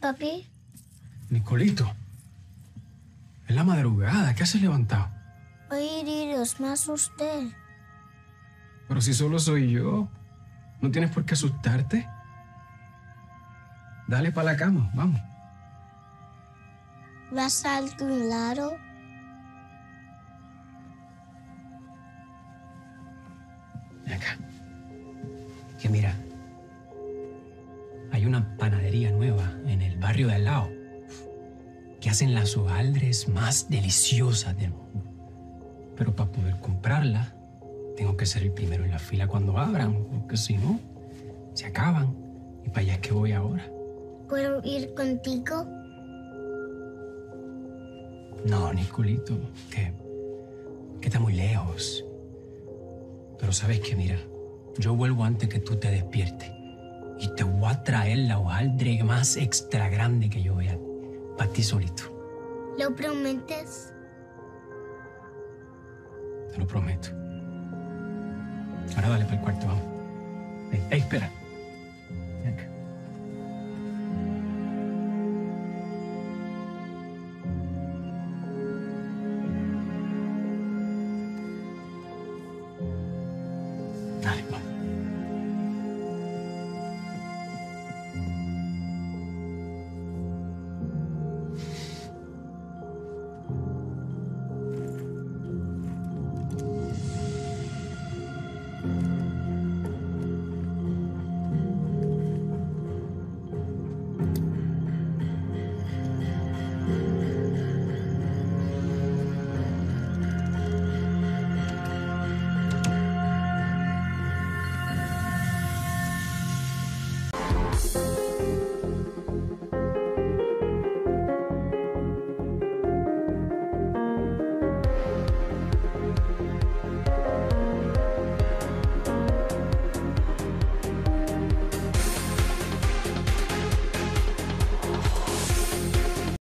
papi? Nicolito, es la madrugada. ¿Qué haces levantado? Oye, Dios, me asusté. Pero si solo soy yo, no tienes por qué asustarte. Dale para la cama, vamos. ¿Vas a algún lado? Ven acá. Que mira, hay una panadería nueva en el barrio de al lado que hacen las hojaldres más deliciosas del mundo. Pero para poder comprarla, tengo que ser el primero en la fila cuando abran, porque si no, se acaban. Y para allá es que voy ahora. ¿Puedo ir contigo? No, Nicolito, que está muy lejos. Pero sabes que, mira, yo vuelvo antes que tú te despiertes. Y te voy a traer la hojaldre más extra grande que yo vea. Para ti solito. ¿Lo prometes? Te lo prometo. Ahora dale para el cuarto, vamos. Ey, espera. Ven acá.